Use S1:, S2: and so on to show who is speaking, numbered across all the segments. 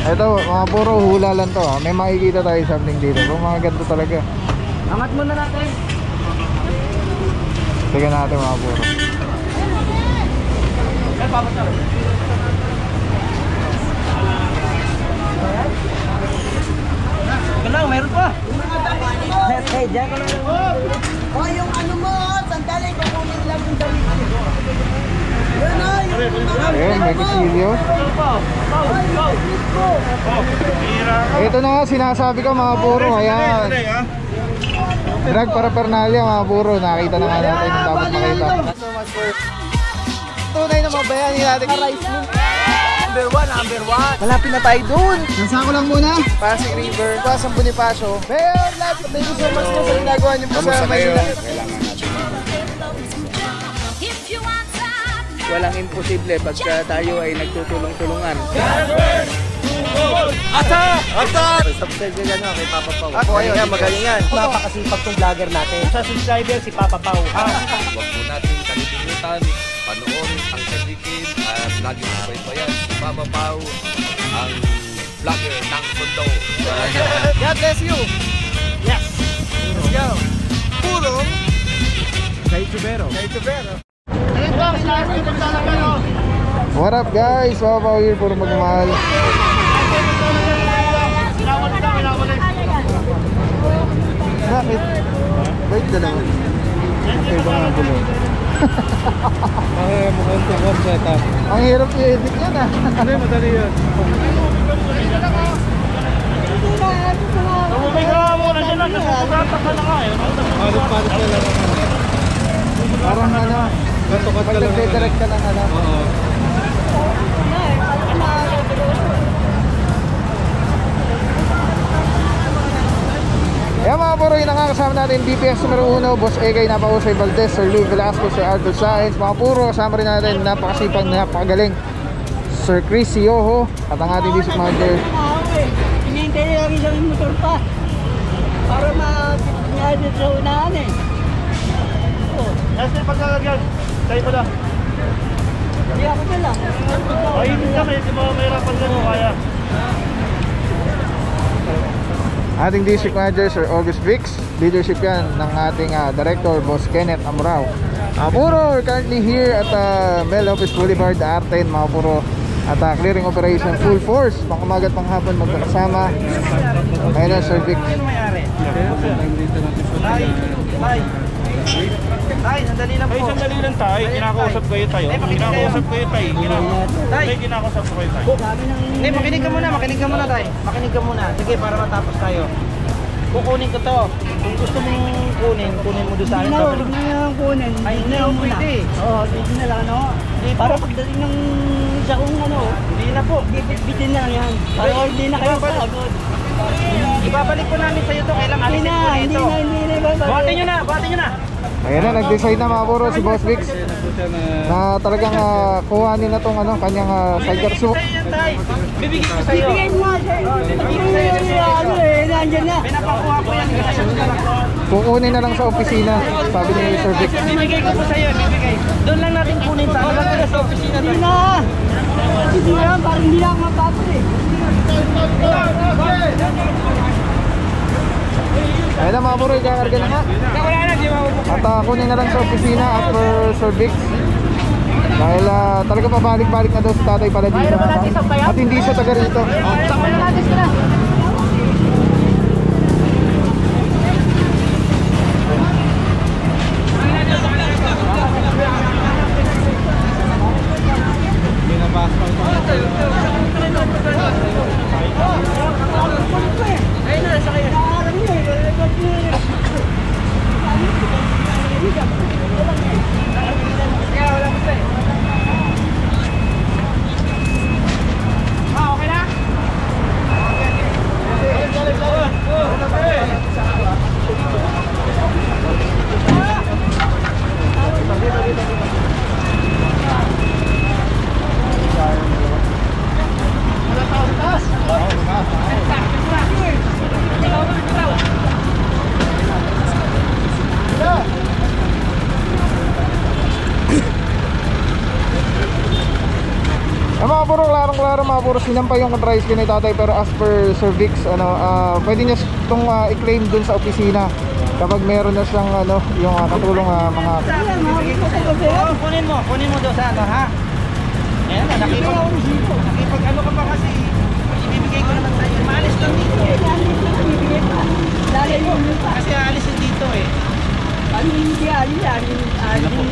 S1: Ito, mga puro hula lang to. May makikita tayo something dito. Kung mga ganito talaga.
S2: Angat muna natin.
S1: Tignan natin mga puro.
S2: Ito lang, meron pa. Hey, dyan ka lang.
S3: O, yung ano mo, sandali, kukunin lang yung damit mo. Yun o,
S1: Ayun, may kutsilyo. Ito na nga, sinasabi ko mga puro. Ayan. Drag paraphernalia mga puro. Nakita na nga natin yung dapat makita. Tunay na mabayani natin.
S2: Number one. Malapit na tayo dun.
S1: Nansa ko lang muna.
S2: Pasig River, Pasang Bonifacio. Mayor, thank you so much po sa ginagawa niyo po sa Manila. Walang imposible pagka tayo ay nagtutulong-tulungan. Subscribe nyo yan kay Papa Pau. Magalingan. Napakasipag tong vlogger natin. Sa subscriber si Papa Pau.
S4: Huwag po natin kalilimutan, panoorin ang kadikin at lagi po ba yan, si Papa Pau, ang vlogger ng mundo.
S2: God bless you. Yes. Let's go. Pulong. Kay Tubero.
S1: What up guys? Papa Pau here, puro magmahal. Bakit? Bait ka naman. Okay ba nga gulo?
S2: Mukhang tukor sa ito.
S1: Ang hirap i-edit yan ah.
S2: Hindi, madali yan. Tumubig ka muna dyan lang. Nasusugatak ka na nga eh. Palit-palit ka lang.
S1: Parang ano, pag nagde-direct ka ng ano.
S2: Oo.
S1: Yan mga puro, yung nakakasama natin DPS numero 1, Boss Egay, Napahusay Valdez, Sir Louis Velasco, Sir Arthur Saenz. Mga puro, kasama rin natin napakasipag, napakagaling Sir Chris Yoho at ang ating district manager.
S3: Hinihintay lang isang motor pa. Para ma-edit sa unahan eh.
S2: Esther, pagkakalagyan. Tayo pa lang.
S3: Hindi ako na lang.
S2: Ay, hindi ka. Mahirapan ka mo kaya.
S1: Ating district manager Sir August Vix, leadership yan ng ating director Boss Kenneth Amrao. Puro, we're currently here at Mel Lopez Boulevard, Arten, mga puro. At clearing operation full force, pangamagat panghapon magkakasama. Ayun na Sir Vix.
S2: Tay, sandali lang po. Ay, sandali lang tayo. Kinakausap kayo tayo. Kinakausap kayo tayo. Kinakausap ko kayo tayo. Hindi, makinig ka muna tay. Makinig ka muna. Sige, para matapos tayo. Kukunin ko to. Kung gusto mong kunin mo doon sa akin.
S3: Huwag na lang kunin.
S2: Ay, hindi ako pwede.
S3: Oo, dito na lang ano. Para pagdating ng isa kong ano.
S2: Hindi na po.
S3: Bitin na lang yan. Para hindi na kayo pagod.
S2: Ibabalik po namin sa iyo to. Kailang alisin po nito.
S3: Hindi na.
S2: Buhatin nyo na.
S1: Ayun na, nag-decide na mga puro si Boss Vix na talagang kuhanin na tong kanyang sidecar soup.
S2: Bibigyan ko sa iyo.
S3: Bibigyan mo nga siya. Ano eh, nandyan na.
S2: Pinapakuha ko yan.
S1: Kukunin na lang sa opisina, sabi ni Sir Vix.
S2: Bibigay ko po sa iyo. Doon lang natin kunin sa opisina.
S3: Hindi na. Hindi na, parang hindi na ako mapapal eh.
S1: Ayun na mga puro, ikakarga na nga. At kunin na lang sa opisina at for Sir Vix. Dahil talaga pabalik-balik na daw si tatay pala dito. At hindi siya taga rito. araw mga puro sinampay yung tricycle ni tatay, pero as per Sir Vix, pwede niya itong i-claim dun sa opisina kapag meron na siyang yung katulong mga
S2: Kunin mo doon sa ha? Ayan, nakipag ano ka pa kasi, ibibigay ko naman sa'yo. Maalis lang dito eh. Kasi aalis yung dito eh.
S3: Sige na po.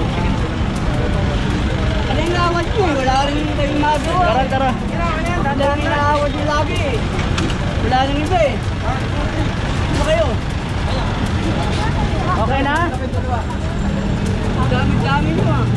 S3: Ano yung awat nyo? Wala rin kayong magawa.
S2: Tara.
S3: Dahil ang inaawat nyo lagi eh. Wala nang iba eh. Ano kayo?
S2: Okay na?
S3: Ang dami nyo ah.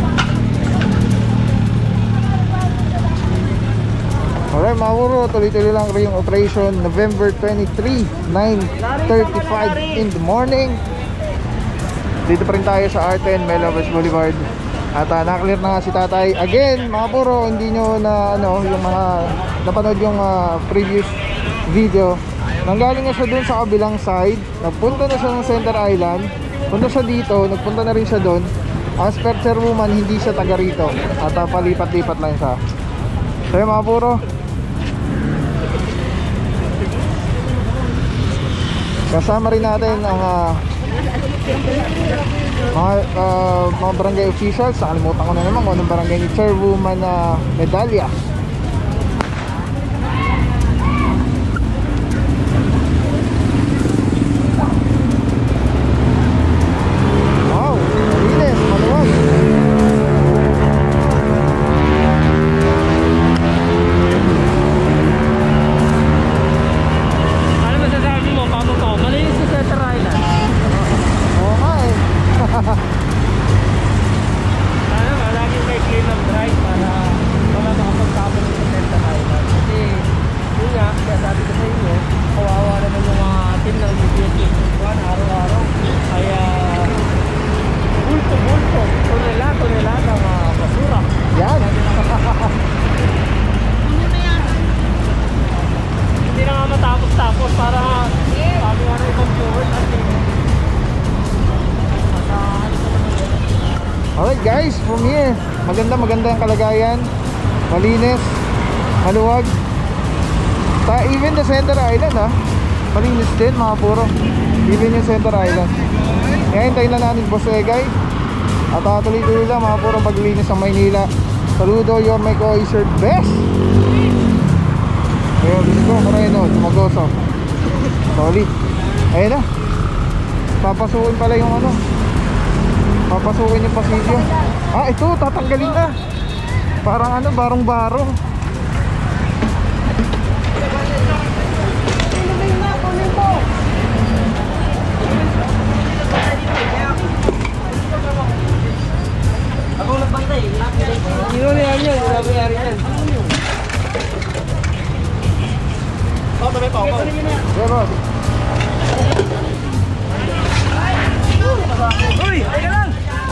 S1: Alright mga puro, tuloy-tuloy lang rin yung operation. November 23, 9:35 in the morning. Dito pa rin tayo sa R10 Melovers Boulevard. At naklear na nga si tatay. Again mga puro, hindi nyo na yung mga napanood yung previous video. Nanggaling na siya dun sa kabilang side. Nagpunta na siya ng Center Island. Punta siya dito, nagpunta na rin siya dun. As per chairwoman, hindi siya taga rito. At palipat-lipat lang siya. So yun mga puro, kasama rin natin ang mga barangay officials. Nakalimutan ko na naman kung anong barangay ni Chairwoman Medalya. Wow, malinis, maluwag.
S2: Ano masasabi mo, Pamo po? Malinis sa Center Island.
S1: Oo nga eh.
S2: Sana malagi may clean up drive para makapagtapon sa Center Island. Kasi yun nga, kaya sabi ko sa inyo, kawawa naman yung mga team ng UBS araw-araw. Kaya bulto, tonela ng basura.
S1: Yan.
S2: Hindi na nga matapos para sabi nga ng ibang viewers natin.
S1: Alright guys, from here, maganda ang kalagayan. Malinis, maluwag. Even the Center Island malinis din mga puro. Even yung Center Island. Kaya hintayin na natin Boss Egay. At tuloy-tuloy lang mga puro paglinis ng Maynila. Saludo, you're my co-issued best. Ayun, Bisco, Moreno, Tumagoso. Solid. Ayun na. Papasukin pala yung papasukin yung pasilyo. Ito, tatanggalin na. Parang barong-barong.
S3: Ako nagbantay.
S2: Sino na yan yun? Sabi nga rin yan. Tabi pa.
S1: Yeah, boss.
S2: Uy! Ay ka lang!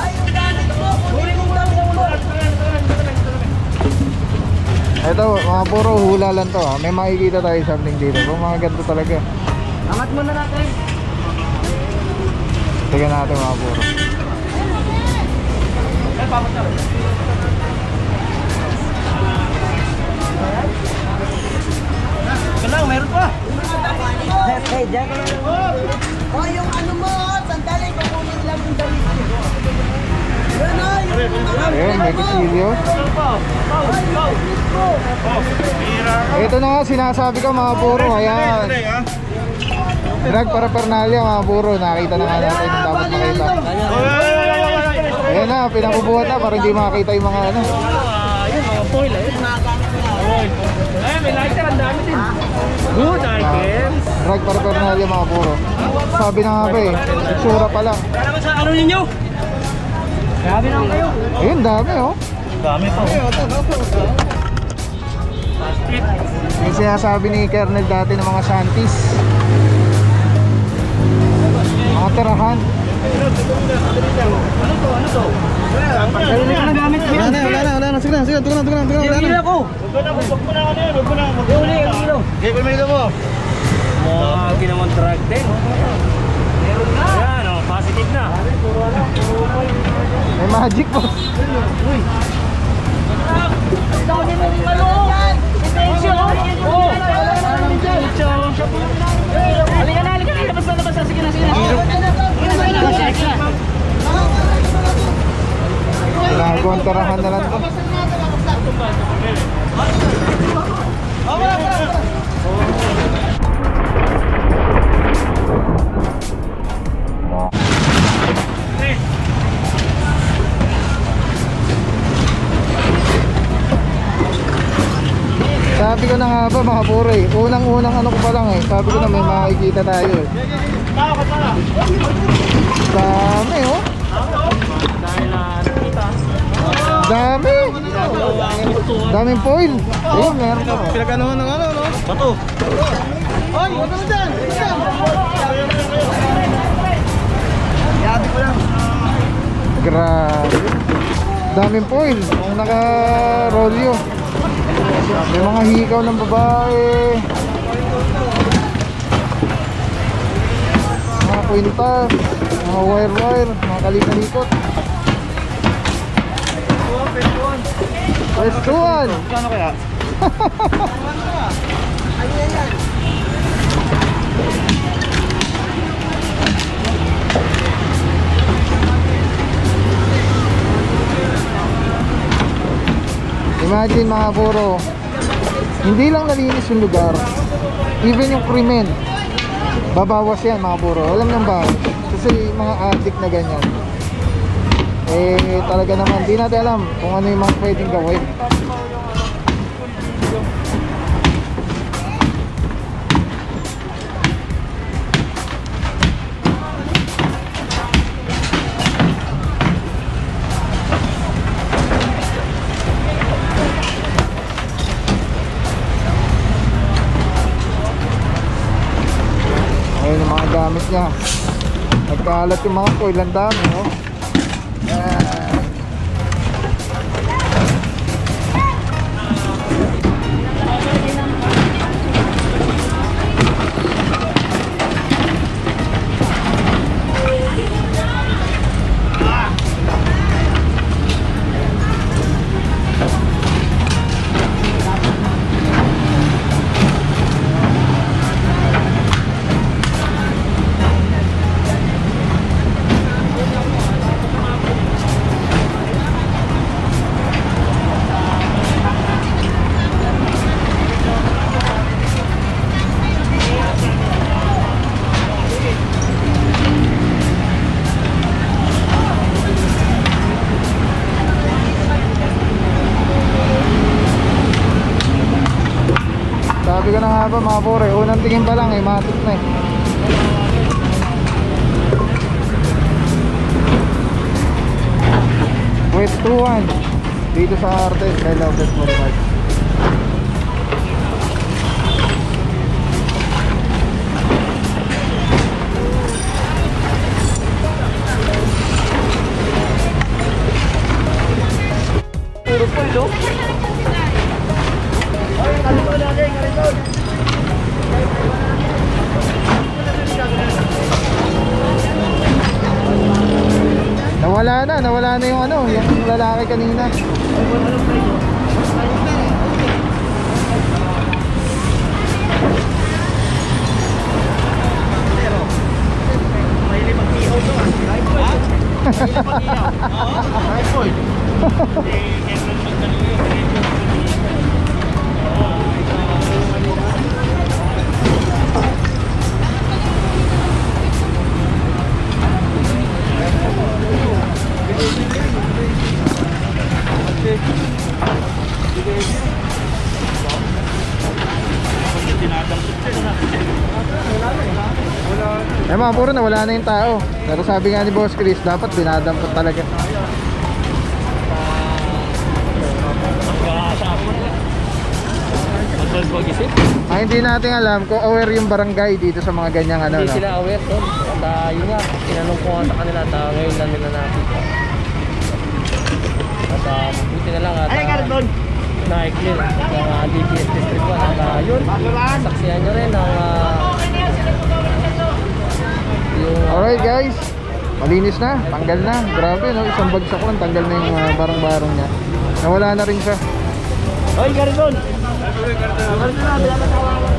S1: Ito, mga puro hula lang to. May makikita tayo something dito. Kung mga ganito talaga.
S2: Angat muna natin.
S1: Tignan natin mga puro.
S2: Ay, pamat na. Galang, meron pa.
S3: Hey, dyan ka lang. Oh, yung ano mo, sandali, kukunin lang yung damit ko.
S1: Ayun, may kisilyo. Ito na nga sinasabi ko mga puro. Ayan, drag paraphernalia mga puro. Nakita na nga natin yung dapat makita. Ayan na, pinakubuhat na para hindi makakita yung mga
S2: Yun, mga foil eh. Ay, may lighter, ang dami din. Good items.
S1: drag paraphernalia mga puro. Sabi na nga ba itsura pa lang.
S2: Kaya naman sa ano ninyo? Grabe naman kayo.
S1: Ayun, dami
S2: Dami pa.
S1: Yung sinasabi ni Kernel dati ng mga shanties, mga tirahan.
S2: Ano to? Kailan ka nagamit mo?
S1: Wala na. Sige na. Tugan na.
S2: Huli ako. Huwag mo na ano yan. Huli, kilo. Kilo mo. Mga ginamang drug din. Meron na. Yan, positive na.
S1: May magic po.
S2: Uy.
S3: Halika na, labas na. Sige na.
S1: Nagkontarahan na lang to. Sabi ko na nga ba mga puro eh, unang ano ko pa lang eh, sabi ko na may makikita tayo eh. Dami oh. Dami. Daming foil. Ayun, meron pa.
S2: Pinaganohan ng ano, no? Bato. Oy, huwag mo dyan. Yabi ko lang.
S1: Grabe. Daming foil. Naka-rolyo. May mga hikaw ng babae. Mga kwintas. Mga wire-wire. Mga kalikot-likot. Pwestuhan.
S2: Kano kaya?
S1: Imagine mga puro, hindi lang nalinis yung lugar, even yung krimen babawas yan mga puro. Alam nang ba? Kasi mga addict na ganyan, eh talaga naman di natin alam kung ano yung mga pwedeng gawin. Ayun yung mga gamit niya. Nagkalat yung mga foil, ang dami oh. Sabi ko na nga ba mga pore, unang tingin pa lang eh, matik na eh. Pwestuhan dito sa Artes, I love this Boulevard.
S2: Puro pulo.
S1: Nawala na yung ano, yung lalaki kanina. Eh mga puro, nawala na yung tao. Pero sabi nga ni Boss Chris, dapat dinadampot talaga. Hindi natin alam kung aware yung barangay dito sa mga ganyang ano.
S3: Hindi sila aware doon. At yun nga, tinanong ko sa kanila at ngayon lang nila nakita. At buti na lang at na-clear ng DPS District 1 at yun, saksihan nyo rin ang
S1: alright guys, malinis na, tanggal na. Grabe no, isang bagsak lang, tanggal na yung barang-barang niya. Nawala na rin siya.
S2: Hoy, Gargon! Gargon na, binabatawa ko.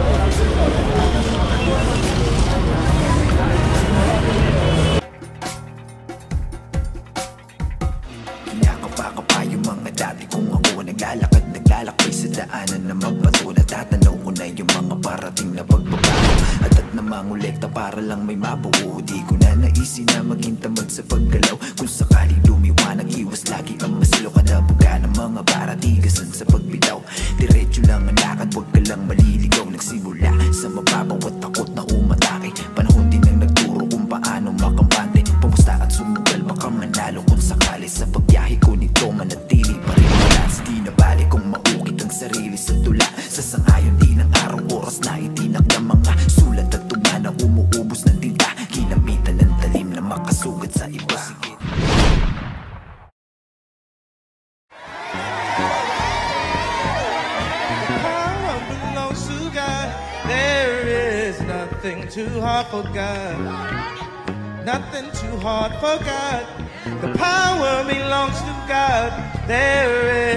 S5: Nakapaka yung mga dati kung ako naglalakad sa daanan na mabato. Natatanaw ko na yung mga parating na pagbabago at na mangolekta para lang may mabuo. Di ko na naisin na maging tamad sa paggalaw. Kung sakali lumiwanag, iwas lagi ang masilo. Kadabuga ng mga baratigasan sa pagbitaw. Diretso lang ang lakad, huwag ka lang maliligaw. Nagsimula sa mababaw at takot na umatake. Panahon din ang nagturo kung paano makampante. Pamusta at sumugal, baka manalo kung sakali. Sa pagbiyahe ko nito manatili pa rin balance. Di na bali kung maukit ang sarili sa tula. Sa sangayon din ang araw, oras na itinak ng mga sulat at tuma na umuubos ng tinta. Kinamitan ng talim na makasugat sa iba.
S6: Power belongs to God. There is nothing too hard for God. Nothing too hard for God. The power belongs to God. There